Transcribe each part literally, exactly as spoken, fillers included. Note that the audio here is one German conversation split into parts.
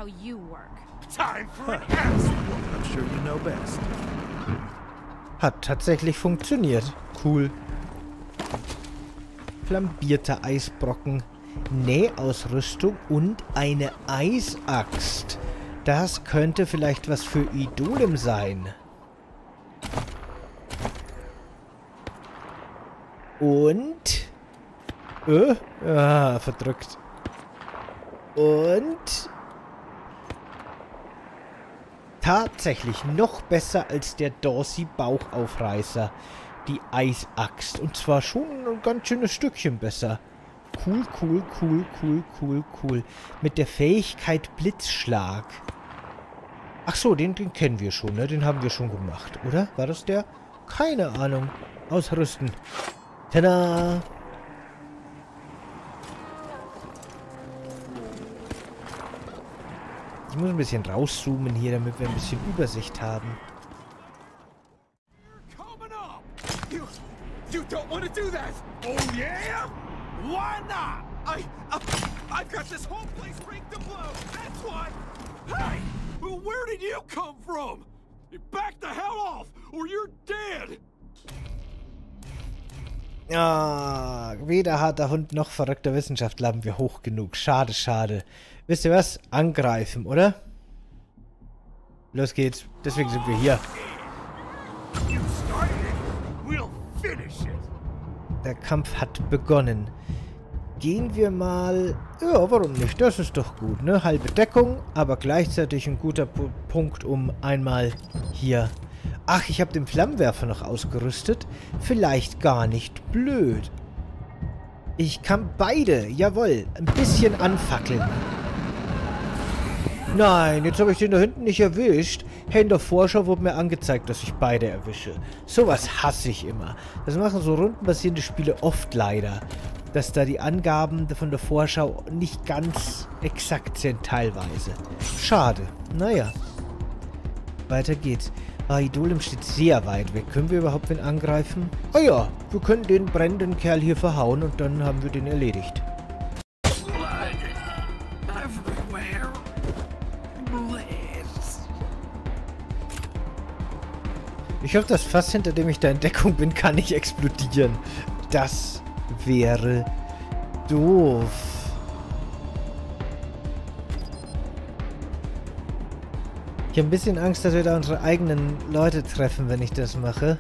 how you work. Time for an ass. I'm sure you know best. Hat tatsächlich funktioniert. Cool. Flambierter Eisbrocken, Nähausrüstung und eine Eisaxt. Das könnte vielleicht was für Idolem sein. Und... Äh, ah, verdrückt. Und... Tatsächlich noch besser als der Dorsey Bauchaufreißer. Die Eisaxt. Und zwar schon ein ganz schönes Stückchen besser. Cool, cool, cool, cool, cool, cool. Mit der Fähigkeit Blitzschlag. Ach so, den, den kennen wir schon, ne? Den haben wir schon gemacht, oder? War das der? Keine Ahnung. Ausrüsten. Tada! Ich muss ein bisschen rauszoomen hier, damit wir ein bisschen Übersicht haben. You, you don't want to do that. Oh yeah? Why not? I, uh, I've got this whole place rigged to blow. That's why. Hey, where did you come from? Back the hell off, or you're dead. Ah, weder harter Hund noch verrückter Wissenschaftler haben wir hoch genug. Schade, schade. Wisst ihr was? Angreifen, oder? Los geht's. Deswegen sind wir hier. Der Kampf hat begonnen. Gehen wir mal... Ja, warum nicht? Das ist doch gut, ne? Halbe Deckung, aber gleichzeitig ein guter P Punkt, um einmal hier... Ach, ich habe den Flammenwerfer noch ausgerüstet. Vielleicht gar nicht blöd. Ich kann beide, jawohl, ein bisschen anfackeln. Nein, jetzt habe ich den da hinten nicht erwischt. Hey, in der Vorschau wurde mir angezeigt, dass ich beide erwische. Sowas hasse ich immer. Das machen so rundenbasierende Spiele oft leider. Dass da die Angaben von der Vorschau nicht ganz exakt sind teilweise. Schade. Naja. Weiter geht's. Ah, Idolem steht sehr weit weg. Können wir überhaupt wen angreifen? Oh ja, wir können den brennenden Kerl hier verhauen und dann haben wir den erledigt. Ich hoffe, das Fass, hinter dem ich da in Deckung bin, kann nicht explodieren. Das wäre doof. Ich habe ein bisschen Angst, dass wir da unsere eigenen Leute treffen, wenn ich das mache.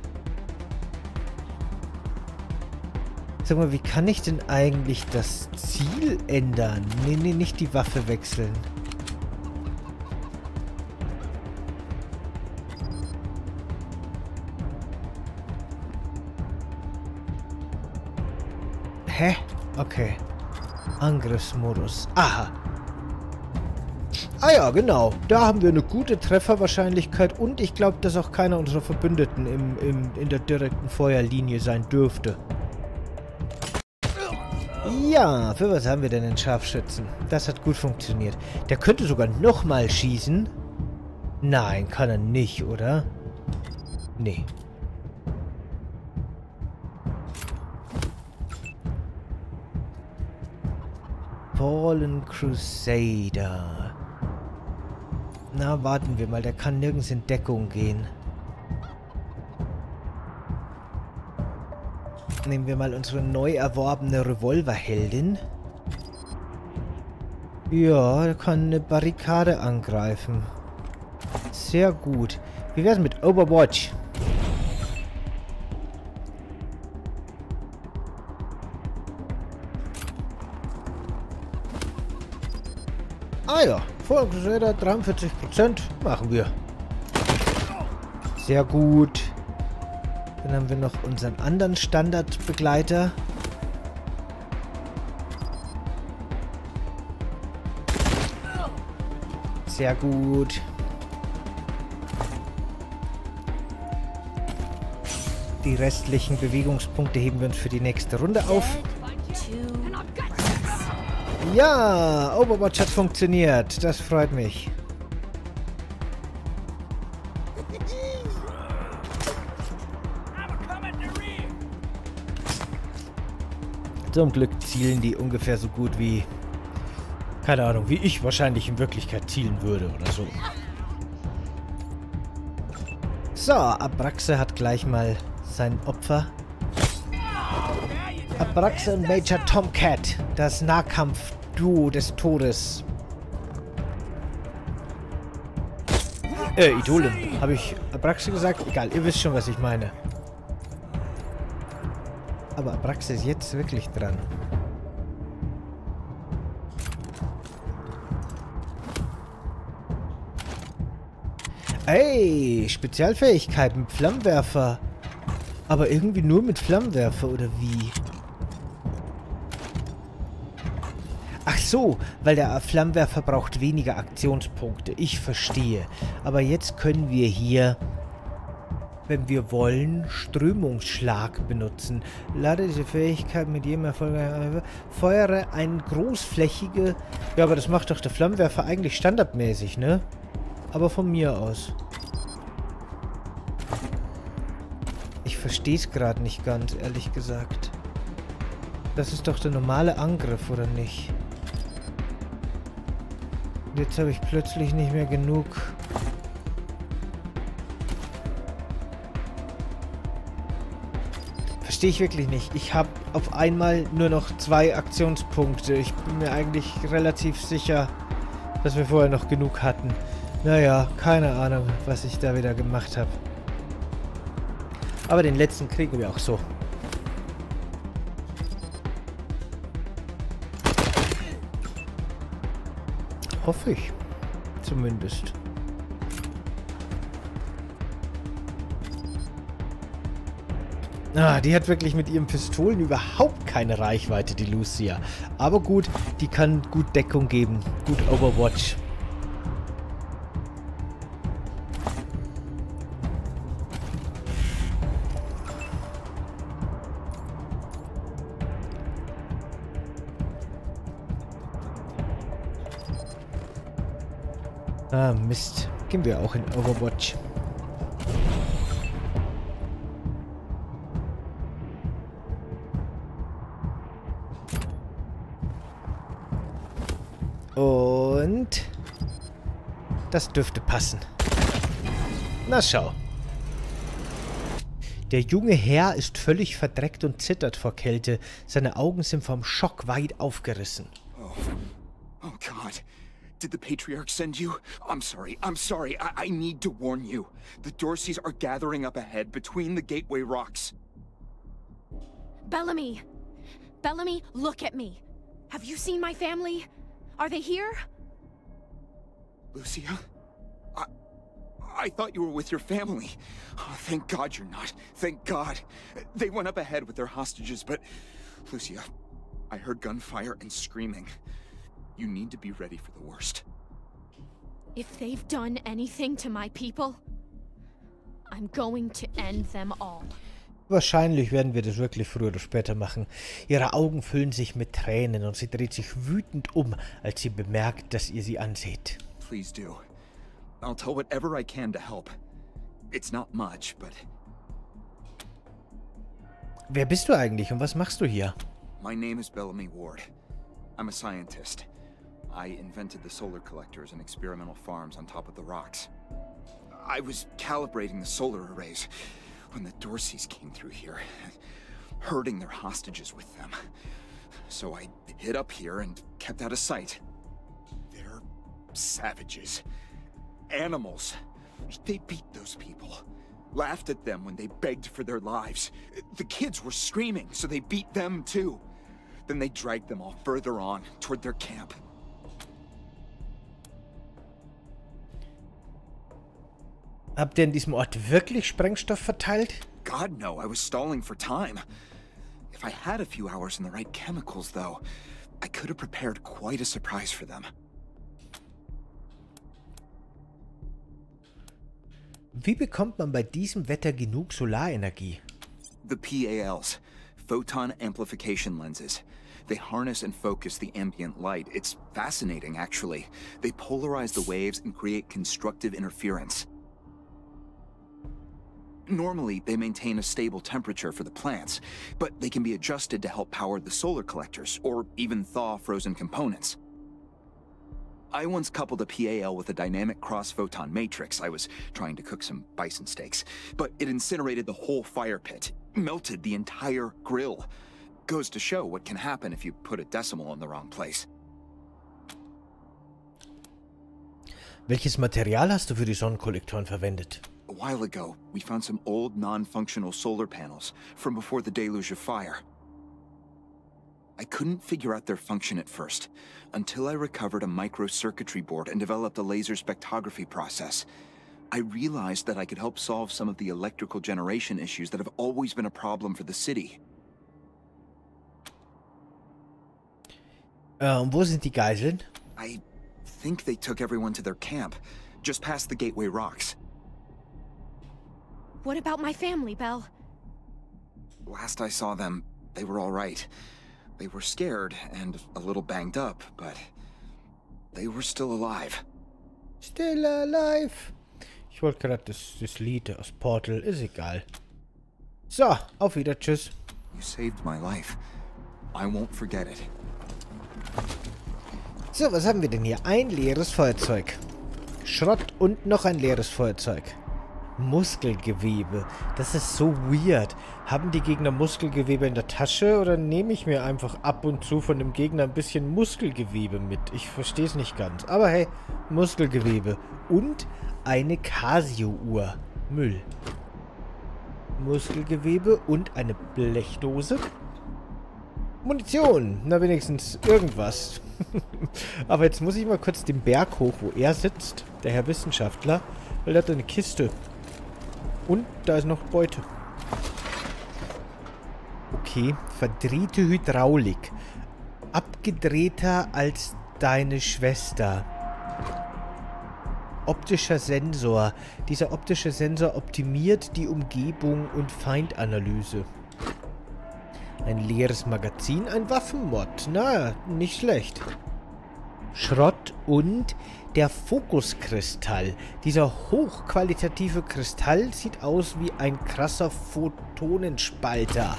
Sag mal, wie kann ich denn eigentlich das Ziel ändern? Nee, nee, nicht die Waffe wechseln. Hä? Okay. Angriffsmodus. Aha. Ah ja, genau. Da haben wir eine gute Trefferwahrscheinlichkeit und ich glaube, dass auch keiner unserer Verbündeten im, im, in der direkten Feuerlinie sein dürfte. Ja, für was haben wir denn den Scharfschützen? Das hat gut funktioniert. Der könnte sogar nochmal schießen. Nein, kann er nicht, oder? Nee. Fallen Crusader. Na, warten wir mal. Der kann nirgends in Deckung gehen. Nehmen wir mal unsere neu erworbene Revolverheldin. Ja, der kann eine Barrikade angreifen. Sehr gut. Wie wär's mit Overwatch? Ah ja, Fallen Crusader dreiundvierzig Prozent machen wir. Sehr gut. Dann haben wir noch unseren anderen Standardbegleiter. Sehr gut. Die restlichen Bewegungspunkte heben wir uns für die nächste Runde auf. Ja, Overwatch hat funktioniert. Das freut mich. Zum Glück zielen die ungefähr so gut wie Keine Ahnung, wie ich wahrscheinlich in Wirklichkeit zielen würde oder so. So, Abraxe hat gleich mal sein Opfer. Abraxe und Major Tomcat, das Nahkampf-Duo des Todes. Äh, Idolin. Habe ich Abraxe gesagt? Egal, ihr wisst schon, was ich meine. Aber Abraxe ist jetzt wirklich dran. Ey, Spezialfähigkeit mit Flammenwerfer. Aber irgendwie nur mit Flammenwerfer, oder wie? Ach so, weil der Flammenwerfer braucht weniger Aktionspunkte. Ich verstehe. Aber jetzt können wir hier, wenn wir wollen, Strömungsschlag benutzen. Lade diese Fähigkeit mit jedem Erfolg. Feuere ein großflächige... Ja, aber das macht doch der Flammenwerfer eigentlich standardmäßig, ne? Aber von mir aus. Ich verstehe es gerade nicht ganz, ehrlich gesagt. Das ist doch der normale Angriff, oder nicht? Jetzt habe ich plötzlich nicht mehr genug. Verstehe ich wirklich nicht. Ich habe auf einmal nur noch zwei Aktionspunkte. Ich bin mir eigentlich relativ sicher, dass wir vorher noch genug hatten. Naja, keine Ahnung, was ich da wieder gemacht habe. Aber den letzten kriegen wir auch so. Hoffe ich. Zumindest. Ah, die hat wirklich mit ihren Pistolen überhaupt keine Reichweite, die Lucia. Aber gut, die kann gut Deckung geben. Gut Overwatch. Ah, Mist. Gehen wir auch in Overwatch. Und... das dürfte passen. Na schau. Der junge Herr ist völlig verdreckt und zittert vor Kälte. Seine Augen sind vom Schock weit aufgerissen. Oh, oh God. Did the Patriarch send you? I'm sorry, I'm sorry. I, I need to warn you. The Dorseys are gathering up ahead between the Gateway Rocks. Bellamy! Bellamy, look at me. Have you seen my family? Are they here? Lucia? I... I thought you were with your family. Oh, thank God you're not. Thank God. They went up ahead with their hostages, but... Lucia, I heard gunfire and screaming. You need to be ready for the worst. If they've done anything to my people, I'm going to end them all. Wahrscheinlich werden wir das wirklich früher oder später machen. Ihre Augen füllen sich mit Tränen und sie dreht sich wütend um, als sie bemerkt, dass ihr sie anseht. Please do. I'll tell whatever I can to help. It's not much, but... Wer bist du eigentlich und was machst du hier? My name is Bellamy Ward. I'm a scientist. I invented the solar collectors and experimental farms on top of the rocks. I was calibrating the solar arrays when the Dorseys came through here, herding their hostages with them. So I hid up here and kept out of sight. They're savages. Animals. They beat those people. Laughed at them when they begged for their lives. The kids were screaming, so they beat them too. Then they dragged them all further on, toward their camp. Habt ihr in diesem Ort wirklich Sprengstoff verteilt? God, no. I was stalling for time. If I had a few hours and the right chemicals, though, I could have prepared quite a surprise for them. Wie bekommt man bei diesem Wetter genug Solarenergie? The P A Ls. Photon amplification lenses. They harness and focus the ambient light. It's fascinating, actually. They polarize the waves and create constructive interference. Normally, they maintain a stable temperature for the plants, but they can be adjusted to help power the solar collectors, or even thaw frozen components. I once coupled a P A L with a dynamic cross-photon matrix. I was trying to cook some bison steaks, but it incinerated the whole fire pit, melted the entire grill. Goes to show what can happen if you put a decimal in the wrong place. Welches Material hast du für die Sonnenkollektoren verwendet? A while ago, we found some old non-functional solar panels from before the deluge of fire. I couldn't figure out their function at first, until I recovered a microcircuitry board and developed a laser spectrography process. I realized that I could help solve some of the electrical generation issues that have always been a problem for the city. Ähm, wo sind die Geiseln? I think they took everyone to their camp, just past the Gateway Rocks. What about my family, Belle? Last I saw them, they were all right. They were scared and a little banged up, but they were still alive. Still alive. Ich wollte gerade das, das Lied aus Portal, ist egal. So, auf wieder, tschüss. You saved my life. I won't forget it. So, was haben wir denn hier? Ein leeres Feuerzeug. Schrott und noch ein leeres Feuerzeug. Muskelgewebe. Das ist so weird. Haben die Gegner Muskelgewebe in der Tasche oder nehme ich mir einfach ab und zu von dem Gegner ein bisschen Muskelgewebe mit? Ich verstehe es nicht ganz. Aber hey, Muskelgewebe. Und eine Casio-Uhr. Müll. Muskelgewebe und eine Blechdose. Munition. Na, wenigstens irgendwas. Aber jetzt muss ich mal kurz den Berg hoch, wo er sitzt. Der Herr Wissenschaftler. Weil er hat eine Kiste. Und da ist noch Beute. Okay. Verdrehte Hydraulik. Abgedrehter als deine Schwester. Optischer Sensor. Dieser optische Sensor optimiert die Umgebung und Feindanalyse. Ein leeres Magazin, ein Waffenmod. Na, nicht schlecht. Schrott und der Fokuskristall. Dieser hochqualitative Kristall sieht aus wie ein krasser Photonenspalter.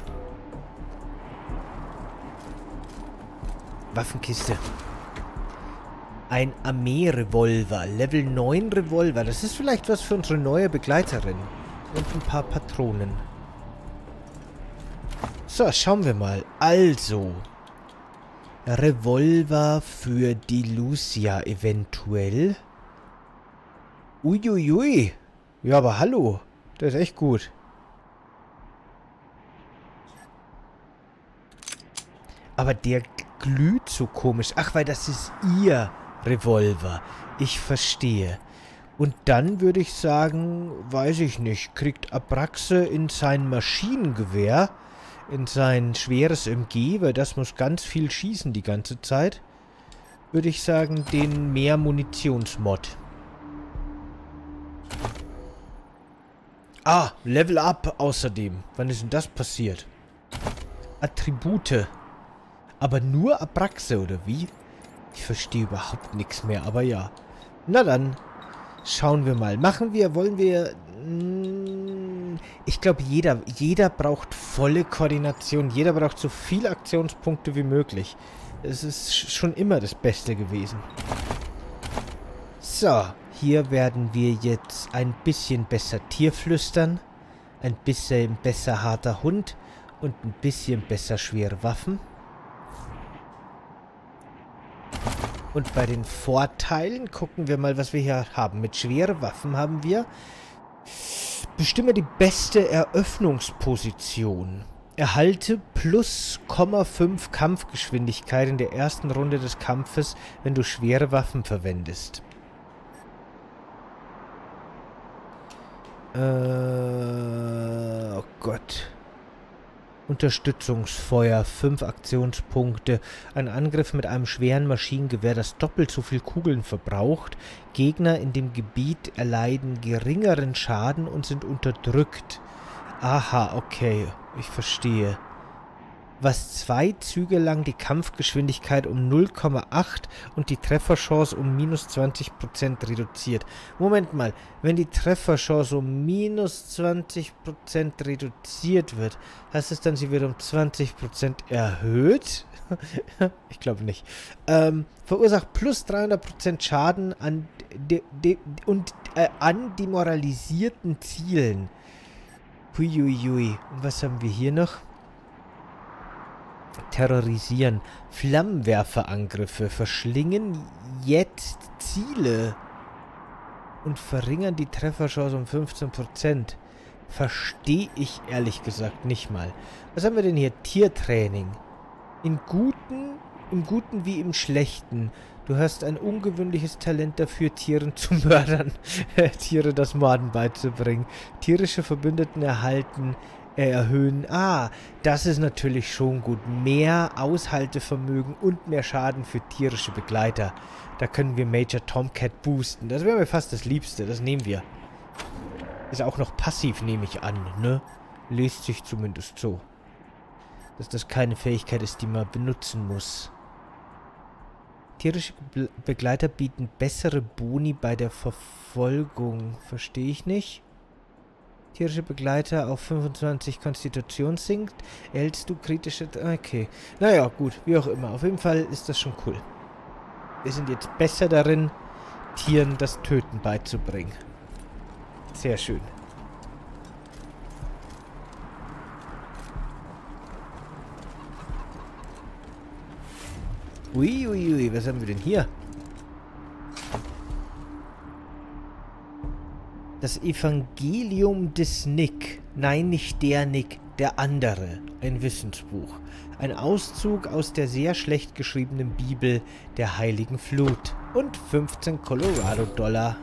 Waffenkiste. Ein Armee-Revolver. Level neun Revolver. Das ist vielleicht was für unsere neue Begleiterin. Und ein paar Patronen. So, schauen wir mal. Also. Revolver für die Lucia eventuell. Uiuiui. Ja, aber hallo. Das ist echt gut. Aber der glüht so komisch. Ach, weil das ist ihr Revolver. Ich verstehe. Und dann würde ich sagen, weiß ich nicht, kriegt Abraxe in sein Maschinengewehr, in sein schweres M G, weil das muss ganz viel schießen die ganze Zeit, würde ich sagen, den mehr Munitionsmod. Ah, Level Up außerdem. Wann ist denn das passiert? Attribute. Aber nur Abraxe, oder wie? Ich verstehe überhaupt nichts mehr, aber ja. Na dann, schauen wir mal. Machen wir, wollen wir... Ich glaube, jeder, jeder braucht volle Koordination. Jeder braucht so viele Aktionspunkte wie möglich. Es ist schon immer das Beste gewesen. So, hier werden wir jetzt ein bisschen besser Tier flüstern. Ein bisschen besser harter Hund. Und ein bisschen besser schwere Waffen. Und bei den Vorteilen gucken wir mal, was wir hier haben. Mit schweren Waffen haben wir... Bestimme die beste Eröffnungsposition. Erhalte plus Komma fünf Kampfgeschwindigkeit in der ersten Runde des Kampfes, wenn du schwere Waffen verwendest. Äh, oh Gott. Unterstützungsfeuer, fünf Aktionspunkte. Ein Angriff mit einem schweren Maschinengewehr, das doppelt so viel Kugeln verbraucht. Gegner in dem Gebiet erleiden geringeren Schaden und sind unterdrückt. Aha, okay. Ich verstehe. was zwei Züge lang die Kampfgeschwindigkeit um null Komma acht und die Trefferchance um minus zwanzig Prozent reduziert. Moment mal, wenn die Trefferchance um minus zwanzig Prozent reduziert wird, heißt es dann, sie wird um zwanzig Prozent erhöht? Ich glaube nicht. Ähm, verursacht plus dreihundert Prozent Schaden an, de, de, und, äh, an demoralisierten Zielen. Huiuiui. Und was haben wir hier noch? Terrorisieren. Flammenwerferangriffe verschlingen jetzt Ziele und verringern die Trefferchance um fünfzehn Prozent. Verstehe ich ehrlich gesagt nicht mal. Was haben wir denn hier? Tiertraining. In guten, im Guten wie im Schlechten. Du hast ein ungewöhnliches Talent dafür, Tieren zu mördern. Tiere das Morden beizubringen. Tierische Verbündeten erhalten erhöhen. Ah, das ist natürlich schon gut. Mehr Aushaltevermögen und mehr Schaden für tierische Begleiter. Da können wir Major Tomcat boosten. Das wäre mir fast das Liebste. Das nehmen wir. Ist auch noch passiv, nehme ich an, ne? Liest sich zumindest so. Dass das keine Fähigkeit ist, die man benutzen muss. Tierische Be Begleiter bieten bessere Boni bei der Verfolgung. Verstehe ich nicht. Tierische Begleiter auf fünfundzwanzig Konstitution sinkt. Erhältst du kritische... Okay. Naja, gut. Wie auch immer. Auf jeden Fall ist das schon cool. Wir sind jetzt besser darin, Tieren das Töten beizubringen. Sehr schön. Uiuiui, ui, ui. Was haben wir denn hier? Das Evangelium des Nick. Nein, nicht der Nick, der andere. Ein Wissensbuch. Ein Auszug aus der sehr schlecht geschriebenen Bibel der Heiligen Flut. Und fünfzehn Colorado-Dollar.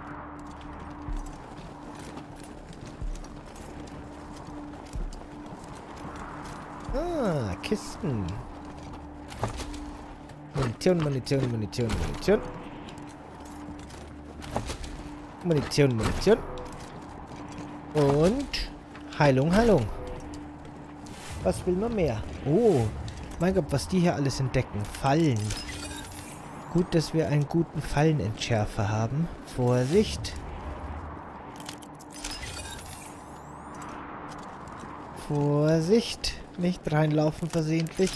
Ah, Kisten. Munition, Munition, Munition, Munition. Munition, Munition. Und Heilung, Heilung. Was will man mehr? Oh, mein Gott, was die hier alles entdecken. Fallen. Gut, dass wir einen guten Fallenentschärfer haben. Vorsicht. Vorsicht. Nicht reinlaufen versehentlich.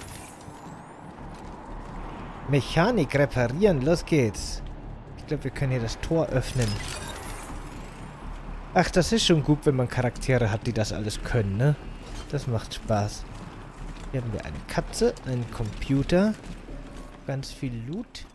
Mechanik reparieren. Los geht's. Ich glaube, wir können hier das Tor öffnen. Ach, das ist schon gut, wenn man Charaktere hat, die das alles können, ne? Das macht Spaß. Hier haben wir eine Katze, einen Computer, ganz viel Loot.